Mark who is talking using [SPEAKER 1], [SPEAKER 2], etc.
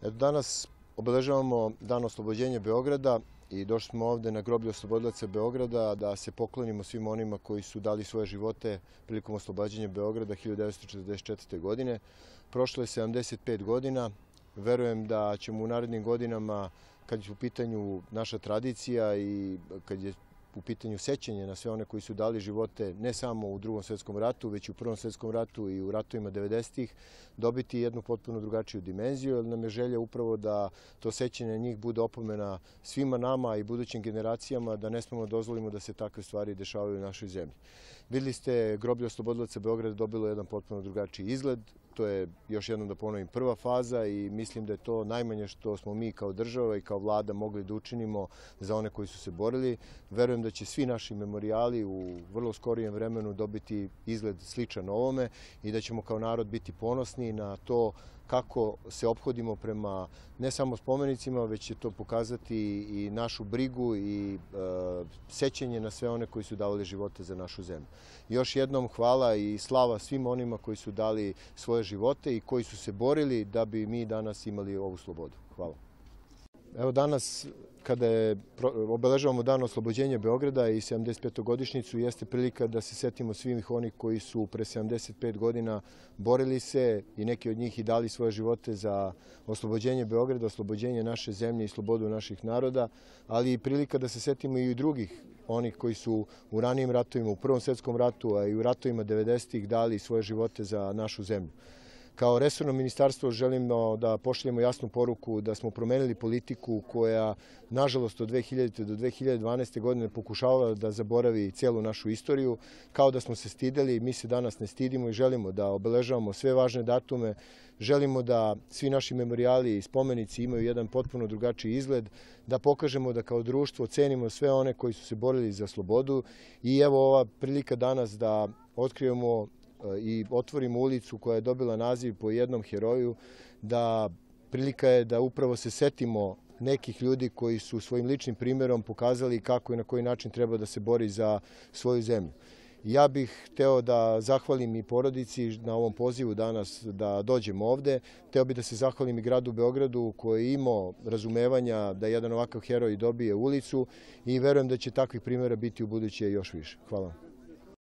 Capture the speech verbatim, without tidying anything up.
[SPEAKER 1] Eto, danas obeležavamo Dan oslobođenja Beograda i došli smo ovde na groblje oslobodilaca Beograda da se poklonimo svim onima koji su dali svoje živote prilikom oslobađanja Beograda hiljadu devetsto četrdeset četvrte. godine. Prošlo je sedamdeset pet godina. Verujem da ćemo u narednim godinama, kad je u pitanju naša tradicija i kad je u pitanju sećanje na sve one koji su dali živote ne samo u Drugom svetskom ratu, već i u Prvom svetskom ratu i u ratovima devedesetih, dobiti jednu potpuno drugačiju dimenziju, jer nam je želja upravo da to sećanje na njih bude opomena svima nama i budućim generacijama da ne smemo dozvolimo da se takve stvari dešavaju u našoj zemlji. Videli ste, groblje oslobodilaca Beograda dobilo jedan potpuno drugačiji izgled. To je, još jednom da ponovim, prva faza i mislim da je to najmanje što smo mi kao država i kao vlada mogli da učinimo za one koji su se borili. Verujem da će svi naši memorijali u vrlo skorijem vremenu dobiti izgled sličan ovome i da ćemo kao narod biti ponosni na to kako se ophodimo prema ne samo spomenicima, već će to pokazati i našu brigu i e, sećanje na sve one koji su davali živote za našu zemlju. Još jednom hvala i slava svim onima koji su dali svoje živote i koji su se borili da bi mi danas imali ovu slobodu. Hvala. Evo danas, kada je, obeležavamo Dan oslobođenja Beograda i sedamdeset petu godišnjicu, jeste prilika da se setimo svih onih koji su pre sedamdeset pet godina borili se i neki od njih i dali svoje živote za oslobođenje Beograda, oslobođenje naše zemlje i slobodu naših naroda, ali i prilika da se setimo i drugih onih koji su u ranijim ratovima, u Prvom svetskom ratu, a i u ratovima devedesetih dali svoje živote za našu zemlju. Kao resorno ministarstvo želimo da pošaljemo jasnu poruku da smo promenili politiku koja, nažalost, od dve hiljadite do dve hiljade dvanaeste. godine pokušavala da zaboravi celu našu istoriju. Kao da smo se stideli, mi se danas ne stidimo i želimo da obeležavamo sve važne datume. Želimo da svi naši memorijali i spomenici imaju jedan potpuno drugačiji izgled, da pokažemo da kao društvo cenimo sve one koji su se borili za slobodu i evo ova prilika danas da otkrijemo i otvorimo ulicu koja je dobila naziv po jednom heroju, da prilika je da upravo se setimo nekih ljudi koji su svojim ličnim primjerom pokazali kako i na koji način treba da se bori za svoju zemlju. Ja bih hteo da zahvalim i porodici na ovom pozivu danas da dođemo ovde. Hteo bih da se zahvalim i gradu Beogradu koji je imao razumevanja da jedan ovakav heroj dobije ulicu i verujem da će takvih primjera biti u buduće još više. Hvala.